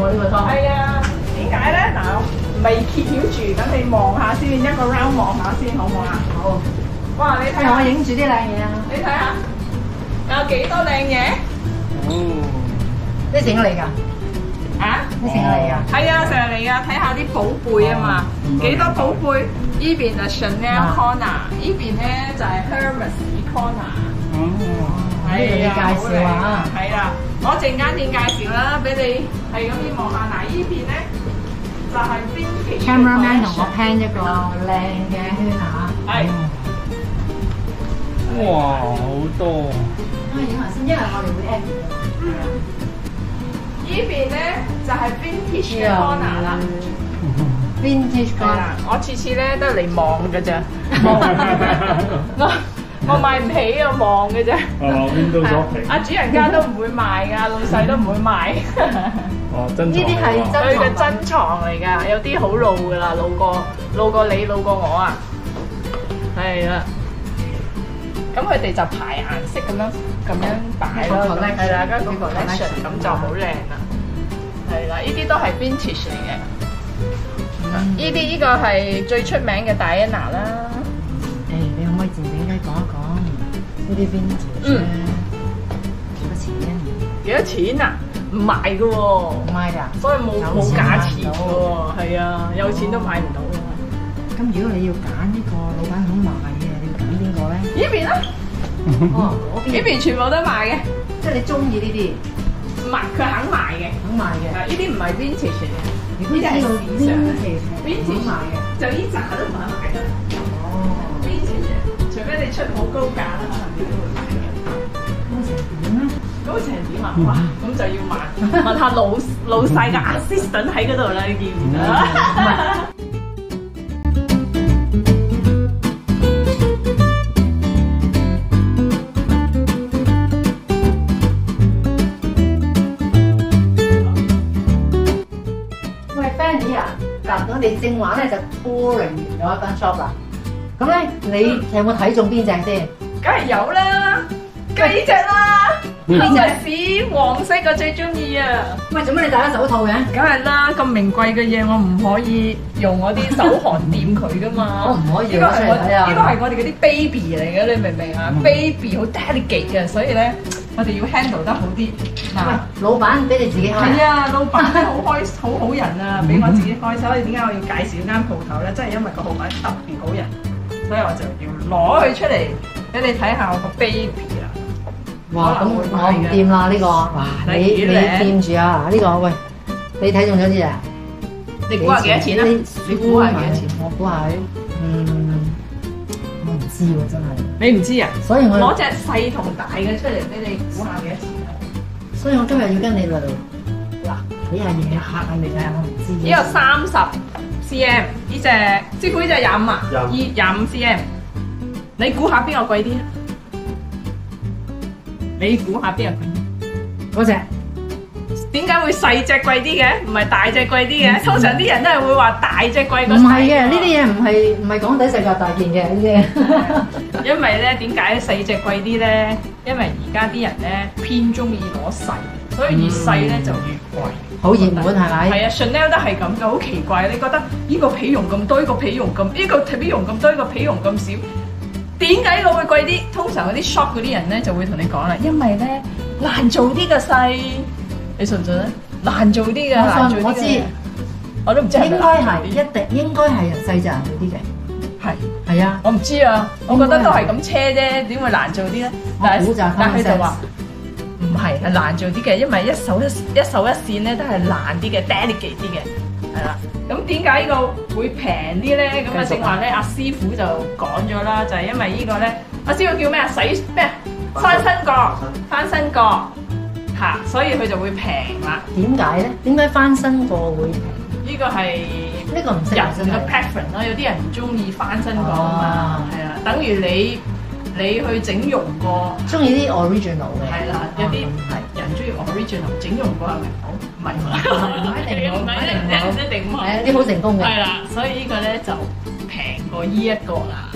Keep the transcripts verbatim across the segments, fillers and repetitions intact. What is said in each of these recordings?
喎呢個湯。 係啊，點解咧？嗱，未揭曉住，等你望下先，一個 round 望下先，好唔好啊？ 好。 哇！你睇下， 係我影住啲靚嘢啊！ 你睇下，有幾多靚嘢？ 哦， 呢整嚟㗎？ 啊？ 呢整嚟㗎？ 係啊，成日嚟啊，睇下啲寶貝啊嘛，幾多寶貝？依邊就 Chanel corner，依邊咧就係 Hermes corner。 哦， 呢度你介紹啊！ 係啦，我陣間先介紹啦，俾你係咁啲望下。嗱，依邊咧就係 vintage。 Cameraman 同我 pan 一個靚嘅圈啊！ 係。 哇，好多！ 我影下先，因為我哋會 edit 依邊咧就係 vintage 嘅 corner 啦。 Vintage 係啦，我次次咧都係嚟望㗎咋，我我買唔起啊，望嘅啫。 哦，Windows Shopping。 阿主人家都唔會賣㗎，老細都唔會賣。 哦，珍藏。 呢啲係真佢嘅珍藏嚟㗎，有啲好老㗎啦，老過老過你，老過我啊。係啦。咁佢哋就排顏色咁樣咁樣擺咯，係啦，跟住個 collection 咁就好靚啦。係啦，呢啲都係 vintage 嚟嘅。呢啲呢個係最出名嘅 Diana 啦。 誒，你可唔可以靜靜雞講一講呢啲 vintage 咧幾多錢？ 幾多錢啊？唔賣㗎喎， 唔賣㗎， 所以冇冇價錢㗎喎。係啊，有錢都買唔到啊。 咁如果你要揀呢個老闆肯賣嘅，你要揀邊個咧？ 呢邊啦， 哦，嗰邊呢邊全部都賣嘅， 即係你中意呢啲， 唔係佢肯賣嘅。 肯賣嘅。 呢啲唔係 vintage 嚟嘅。 如果呢個 vintage 肯賣嘅， 就呢扎都唔肯賣嘅。 哦， vintage 除非你出好高價啦，可能你都會買嘅。 高成點咧？ 高成點啊？哇！咁就要問問下老老細嘅 assistant 喺嗰度啦，你見唔見啊？ 咁你正話咧就 touring 完咗一間 shop 啦。咁咧你有冇睇中邊隻先？ 梗係有啦，雞隻啦，呢隻屎黃色嘅最中意啊！ 喂，做乜你戴咗手套嘅？ 梗係啦，咁名貴嘅嘢我唔可以用我啲手汗掂佢噶嘛。 我唔可以呢個係我睇啊！ 呢個係我哋嗰啲 baby 嚟嘅，你明唔明啊？baby 好 delicate 嘅，所以咧我哋要 handle 得好啲。 喂，老闆俾你自己開。 係啊，老闆好開好好人啊，俾我自己開。所以點解我要介紹間鋪頭咧？真係因為個老闆特別好人，所以我就要攞佢出嚟俾你睇下我個 baby 啊！ 哇，咁我唔掂啦呢個。哇，你你掂住啊！呢個喂，你睇中咗啲啊？ 你估下幾多錢啊？你估下幾多錢？ 我估下，嗯，我唔知喎，真係。 你唔知啊？ 所以我攞隻細同大嘅出嚟俾你估下幾多錢。 所以我今日要跟你嚟嗱睇下嘢，嚇下你睇下，我唔知。 呢個三十 cm， 呢隻師傅呢隻廿五啊，二廿五 cm。你估下邊個貴啲？你估下邊個貴啲？ 嗰隻點解會細隻貴啲嘅？唔係大隻貴啲嘅？通常啲人都係會話大隻貴過細。 唔係嘅，呢啲嘢唔係唔係港底細腳大件嘅呢啲。 因為咧點解細隻貴啲咧？因為而家啲人咧偏中意攞細，所以越細咧就越貴。 好熱門係咪？ 係啊 ，Chanel 都係咁嘅，好奇怪。你覺得呢個皮絨咁多，呢個皮絨咁，呢個皮絨咁多，呢個皮絨咁少，點解呢個會貴啲？通常嗰啲 shop 嗰啲人咧就會同你講啦，因為咧難做啲嘅細，你信唔信咧？難做啲嘅，難做啲嘅。我知，我都唔知係咪應該係一定應該係人細隻人做啲嘅。 係係啊， 我唔知啊，我覺得都係咁車啫，點會難做啲咧？但係但係佢就話唔係係難做啲嘅，因為一手一一手一線咧都係難啲嘅 delicate 啲嘅，係啦。咁點解呢個會平啲咧？咁啊正話咧，阿師傅就講咗啦，就係因為呢個咧，阿師傅叫咩啊？洗咩？翻身角，翻身角嚇，所以佢就會平啦。 點解咧？點解翻身角會平？ 呢個係呢個唔識人嘅 preference 啦，有啲人唔中意翻身角啊嘛，係啊，等於你你去整容過， 中意啲 original 嘅， 係啦，有啲係人中意 original， 整容過係咪好？唔係嘛， 唔一定好，唔一定好， 一定唔好， 係啲好成功嘅， 係啦，所以呢個咧就平過呢一個啦。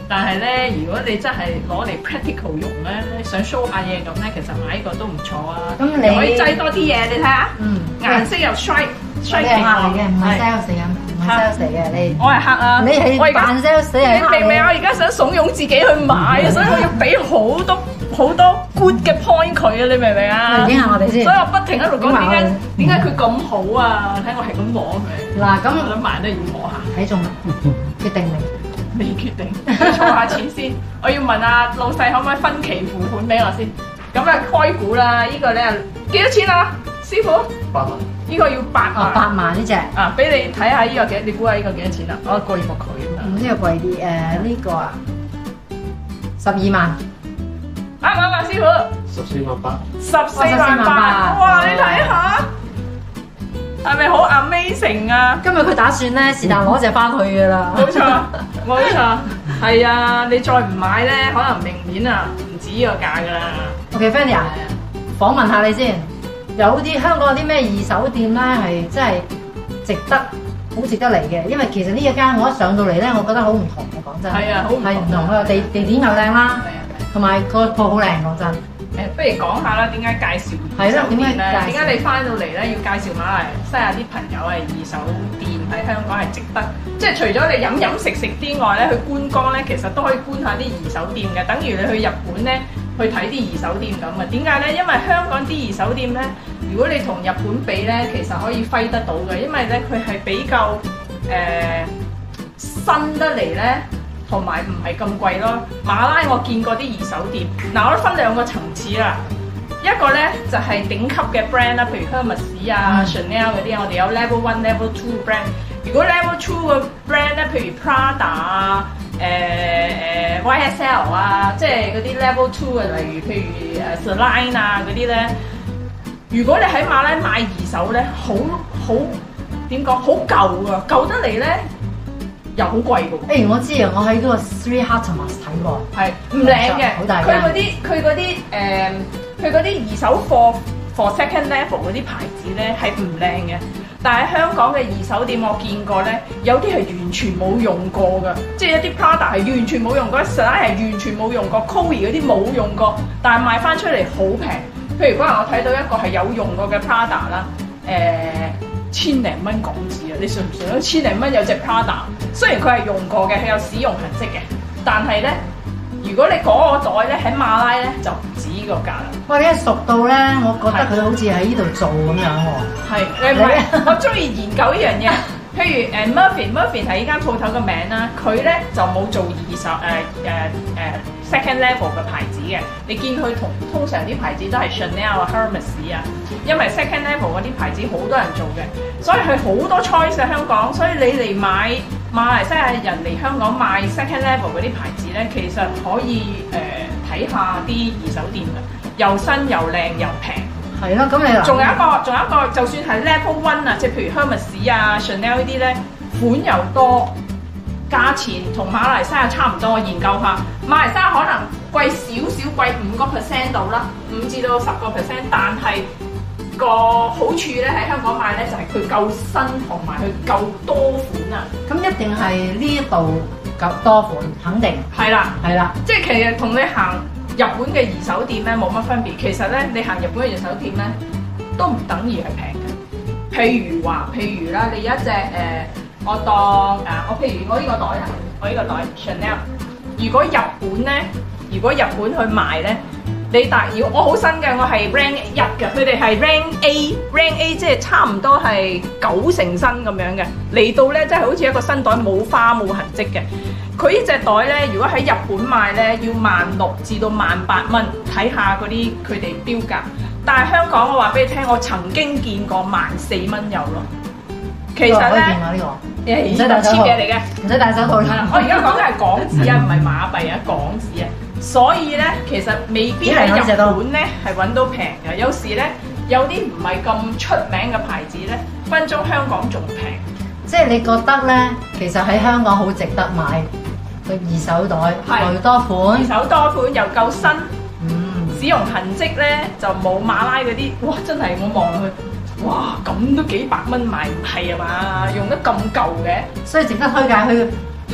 但係咧，如果你真係攞嚟 practical 用咧，想 show 下嘢咁咧，其實買呢個都唔錯啊。 咁你可以擠多啲嘢，你睇下， 嗯， 顏色又 strike 你 strike 係客嚟嘅， 嘅， 唔係 sales 嘅，唔係 sales 嚟嘅，你我係客啊， 你係我而家扮 sales 係你客明唔明啊？我而家想慫恿自己去買，所以我要俾好多好多 good 嘅 point 佢啊！你明唔明啊？ 影下我哋先。 所以我不停喺度講點解嗯點解佢咁好啊？睇我係咁摸佢。 嗱咁我諗買都要摸下。 睇中啦，決定未？ 未決定，儲下錢先。我要問下老細可唔可以分期付款俾我先？咁啊開估啦，呢個咧幾多錢啊？師傅？ 八萬。 呢個要八哦， 萬。 八萬呢只。 啊，俾你睇下呢個幾？你估下呢個幾多錢啊？我貴過佢咁樣。 唔知個貴啲誒呢個啊，十二萬。 啱唔啱啊，師傅？ 十四萬八。 十四萬八。哇！你睇下，係咪好 amazing 啊？ 今日佢打算咧是但攞隻翻去㗎啦。 冇錯，冇錯，係啊！你再唔買咧，可能明年啊唔止呢個價㗎啦。 OK，Fanny 啊，訪問下你先。有啲香港有啲咩二手店咧係真係值得好值得嚟嘅，因為其實呢一間我一上到嚟咧，我覺得好唔同嘅，講真。 係啊，好唔同。 係唔同嘅，地地點又靚啦，同埋個鋪好靚，講真。 誒，不如講下啦，點解介紹二手店咧？點解你翻到嚟咧要介紹馬來西亞啲朋友係二手店喺香港係值得？即係除咗你飲飲食食之外咧，去觀光咧，其實都可以觀下啲二手店嘅。等於你去日本咧，去睇啲二手店咁啊。點解咧？因為香港啲二手店咧，如果你同日本比咧，其實可以揮得到嘅，因為咧佢係比較誒、呃、新得嚟咧。同埋唔係咁貴咯。馬拉我見過啲二手店，嗱我都分兩個層次啦。一個咧就係、是、頂級嘅 brand 啦，譬如 Hermes 啊、嗯、Chanel 嗰啲，我哋有 level one、level two brand。如果 level two 嘅 brand 咧，譬如 Prada 啊、誒、呃、誒 Y S L 啊，即係嗰啲 level two 嘅，例如譬如誒 Celine 啊嗰啲咧，如果你喺馬拉買二手咧，好好點講，好舊啊，舊得嚟咧。又好貴㗎喎！ 誒我知啊，我喺嗰個 Three Hartemas 睇過， 係唔靚嘅， 好大間。 佢嗰啲佢嗰啲誒，佢嗰啲二手貨 for second level 嗰啲牌子咧係唔靚嘅。但係香港嘅二手店我見過咧，有啲係完全冇用過㗎，即係一啲 Prada 係完全冇用過 Celine 係完全冇用過 Chloé 嗰啲冇用過，但係賣翻出嚟好平。譬如嗰日我睇到一個係有用過嘅 Prada 啦，誒。千零蚊港紙啊！你信唔信啊？千零蚊有隻 Prada， 雖然佢係用過嘅，係有使用痕跡嘅，但係咧，如果你嗰個袋咧喺馬拉咧就唔止呢個價啦。 哇！你一熟到咧，我覺得佢好似喺呢度做咁樣喎。係， 你唔係我中意研究呢樣嘢。譬如誒 Murphy，Murphy 係呢間鋪頭嘅名啦，佢咧就冇做二手誒誒誒 second level 嘅牌子嘅。你見佢同通常啲牌子都係 Chanel 啊、Hermes 啊，因為 second level 嗰啲牌子好多人做嘅，所以佢好多 choice 喺香港。所以你嚟買馬來西亞人嚟香港買 second level 嗰啲牌子咧，其實可以誒睇、呃、下啲二手店嘅，又新又靚又平。 係咯，咁你仲有一個，仲有一個，就算係 level one 啊，即係譬如 Hermes 啊、Chanel 呢啲咧，款又多，價錢同馬來西亞差唔多。我研究下，馬來西亞可能貴少少，貴五個 percent 度啦，五至到十個 percent，但係個好處咧喺香港買咧就係佢夠新同埋佢夠多款啊。 咁一定係呢一度夠多款，肯定係啦， 係啦， 即係其實同你行日本嘅二手店咧冇乜分別，其實咧你行日本嘅二手店咧都唔等於係平嘅。譬如話，譬如啦，你有一隻誒、呃，我當誒、呃，我譬如我呢個袋啊，我呢個袋 Chanel， 如果日本咧，如果日本去賣咧，你大要我好新嘅，我係 rank 一嘅，佢哋係 rank A，rank A 即係差唔多係九成新咁樣嘅，嚟到咧即係好似一個新袋，冇花冇痕跡嘅。佢呢隻袋咧，如果喺日本賣咧，要萬六至到萬八蚊，睇下嗰啲佢哋標價。但係香港我話俾你聽，我曾經見過萬四蚊有咯。其實咧，誒唔使戴手套嘅嚟嘅， 唔使戴手套啦。 我而家講嘅係港紙啊，唔係馬幣啊，港紙啊。所以咧，其實未必喺日本咧係揾到平嘅。有時咧，有啲唔係咁出名嘅牌子咧，分鐘香港仲平。 即係你覺得咧，其實喺香港好值得買。個二手袋又多款， 二手多款又夠新， 嗯， 使用痕跡咧就冇馬拉嗰啲，哇！真係我望落去，哇！咁都幾百蚊買唔係啊嘛，用得咁舊嘅， 所以值得推介去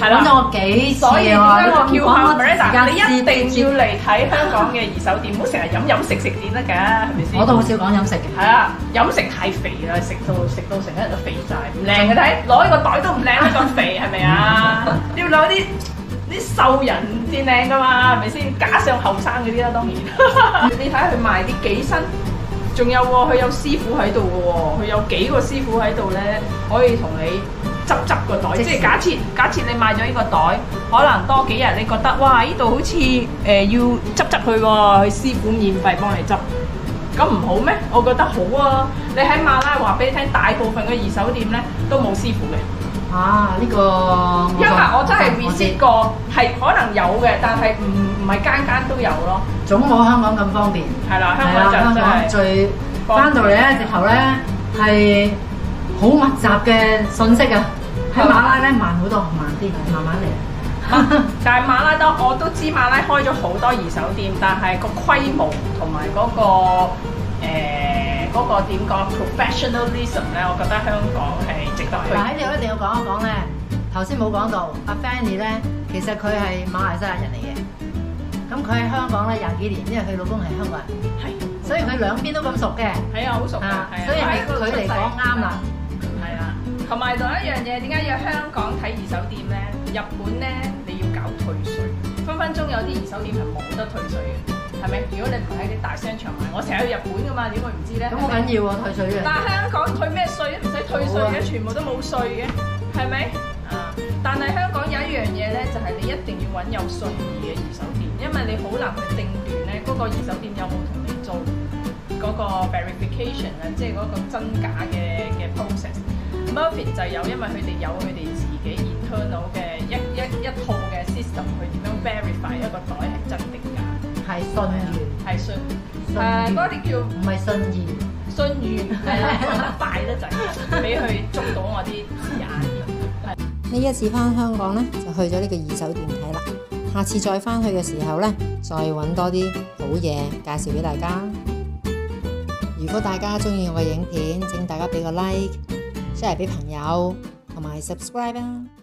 係啦， 揾咗我幾次所以點解我叫下講 Miranda，你一定要嚟睇香港嘅二手店，唔好成日飲飲食食點得㗎，係咪先？ 我都好少講飲食嘅。 係啊，飲食太肥啦，食到食到成日都肥晒，唔靚嘅睇，攞呢個袋都唔靚啦，咁肥係咪啊？要攞啲啲瘦人先靚㗎嘛，係咪先？加上後生嗰啲啦，當然。你睇下佢賣啲幾新，仲有喎，佢有師傅喺度嘅喎，佢有幾個師傅喺度咧，可以同你執執個袋。即係假設假設你買咗呢個袋，可能多幾日你覺得哇，呢度好似誒、呃、要執執佢喎，佢師傅免費幫你執。咁唔好咩？我覺得好啊！你喺馬拉話俾你聽，大部分嘅二手店咧都冇師傅嘅。 啊，呢、這個因為我真係 visit 過，係可能有嘅，但係唔唔係間間都有咯。 總冇香港咁方便。 係啦，香港就香真係港最翻到嚟咧，直頭咧係好密集嘅信息啊！喺馬拉咧慢好多，慢啲，慢慢嚟。 但係馬拉都我都知馬拉開咗好多二手店，但係個規模同埋嗰個誒嗰個點講 professionalism 咧，我覺得香港係值得去。 嗱喺呢度一定要講一講咧，頭先冇講到阿 Fanny 咧，其實佢係馬來西亞人嚟嘅。咁佢喺香港咧廿幾年，因為佢老公係香港人，係，所以佢兩邊都咁熟嘅。係啊，好熟啊，所以係佢嚟講啱啦。 係啊，同埋仲有一樣嘢，點解要香港睇二手店咧？日本咧你要搞退稅，分分鐘有啲二手店係冇得退稅嘅，係咪？如果你唔喺啲大商場買，我成日去日本噶嘛，點會唔知咧？ 咁好緊要喎，退稅嘅。 但係香港退咩稅啊？唔使退稅嘅，全部都冇稅嘅，係咪？啊！但係香港有一樣嘢咧，就係你一定要揾有信義嘅二手店，因為你好難去定斷咧嗰個二手店有冇同你做嗰個 verification 啊，即係嗰個真假嘅嘅 process。Murphy 就有，因為佢哋有佢哋自己 internal 嘅一一一套嘅 system 去點樣 verify 一個袋係真定假， 係信譽， 係信誒嗰啲叫唔係信義， 信譽係啦，講得快得滯，俾佢捉到我啲字眼。 呢一次翻香港呢，就去咗呢個二手店睇啦。下次再翻去嘅時候呢，再揾多啲好嘢介紹俾大家。如果大家中意我嘅影片，請大家俾個 like。share 俾朋友同埋 subscribe 啊！